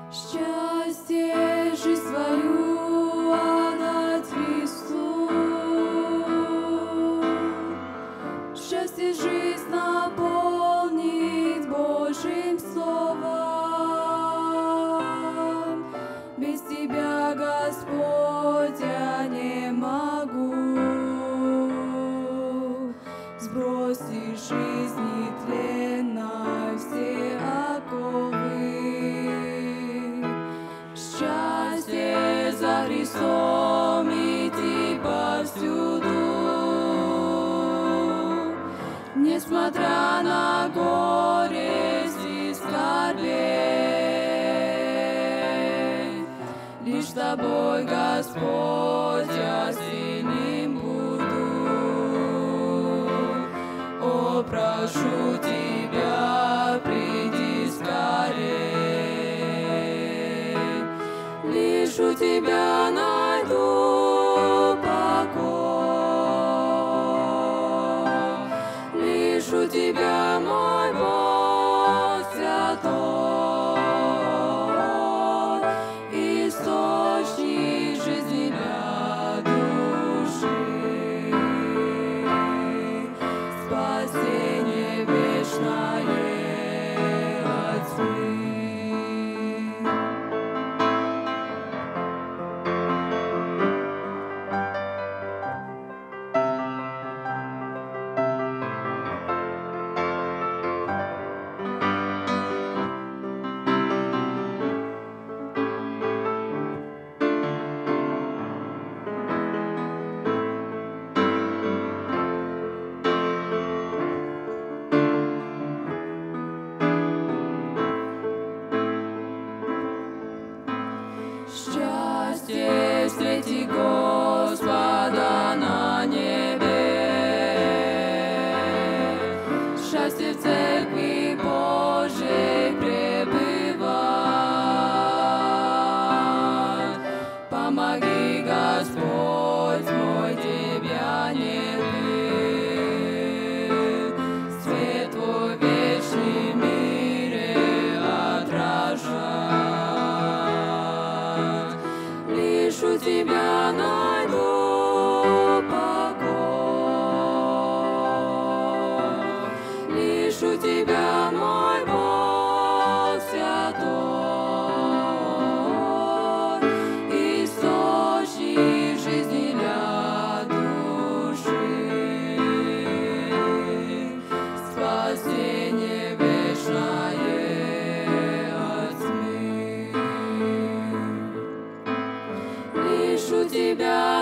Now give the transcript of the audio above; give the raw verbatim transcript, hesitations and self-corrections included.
Счастье, жизнь свою отдать Христу. Счастье, жизнь наполнить Божьим словом. Без Тебя, Господь, я не могу. Сброси жизни тленной все оковы. Счастье за Христом идти повсюду, несмотря на горесть и скорбей. Лишь с Тобой, Господь, я сильным буду. О, прошу Тебя, приди скорей. Лишь у Тебя найду покой. Лишь у Тебя, мой Бог святой, источник жизни для души, спасение вечное от тьмы. Счастье встретить Господа на небе, счастье в церкви Божией пребывать. Помоги, Господь мой, Тебя не быть, свет Твой вечный в мире отражать. Лишь у Тебя найду покой. Лишь у Тебя, мой Бог святой, источник жизни для души, спасение вечное от тьмы. Лишь у Тебя